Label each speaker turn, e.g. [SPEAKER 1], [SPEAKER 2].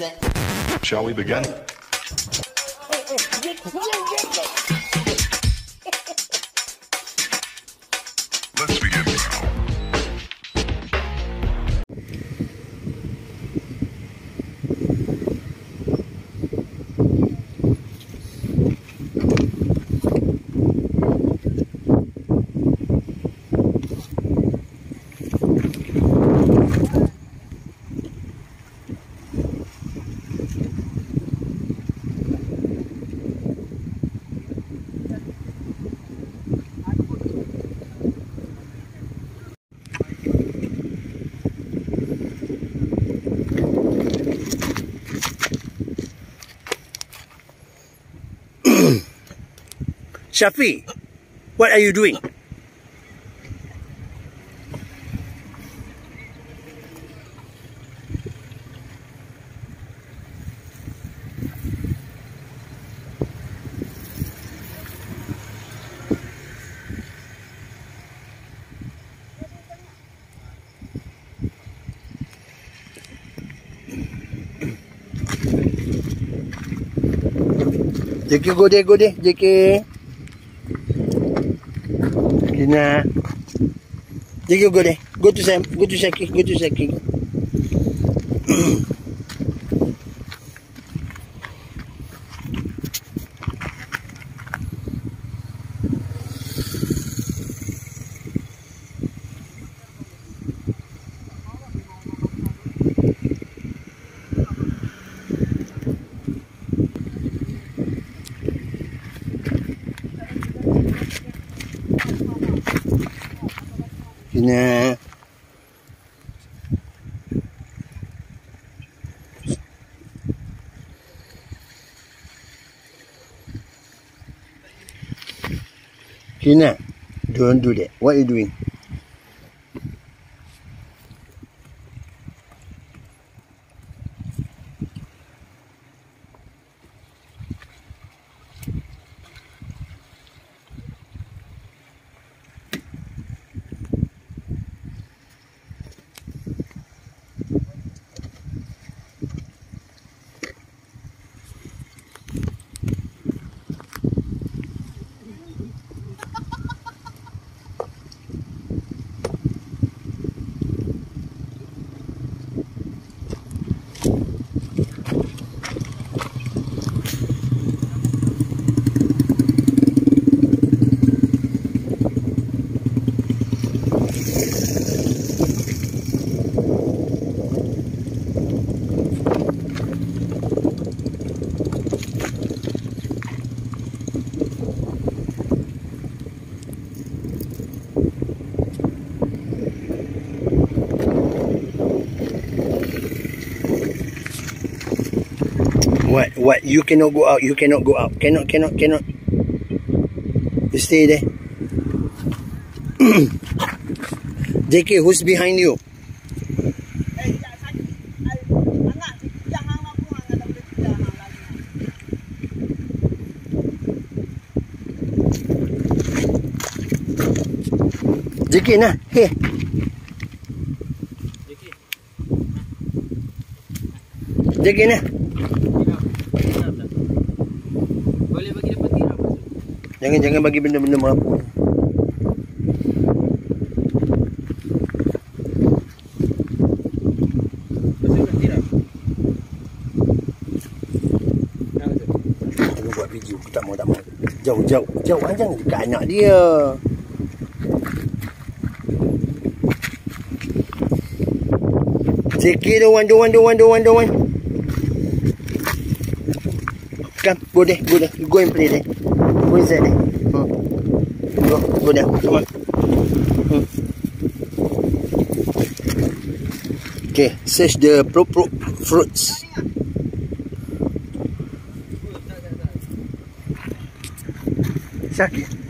[SPEAKER 1] Shall we begin? Let's begin now.
[SPEAKER 2] Shafi, what are you doing? JK, go there, JK. Nah, JK, go there. Go to Shaki. Nah. Kina, don't do that. What are you doing? What? You cannot go out. Cannot. You stay there. JK, who's behind you? JK, nah, here. JK, nah.
[SPEAKER 3] Boleh bagi dapat tirap.
[SPEAKER 2] Jangan bagi benda-benda merapu. Jangan buat video. Tak mau. Jauh. Jangan dekat anak dia. JK, don't want. Come, go there. Go and play there. Go inside there. Go there. Come on. Okay, search the fruits. Shaki.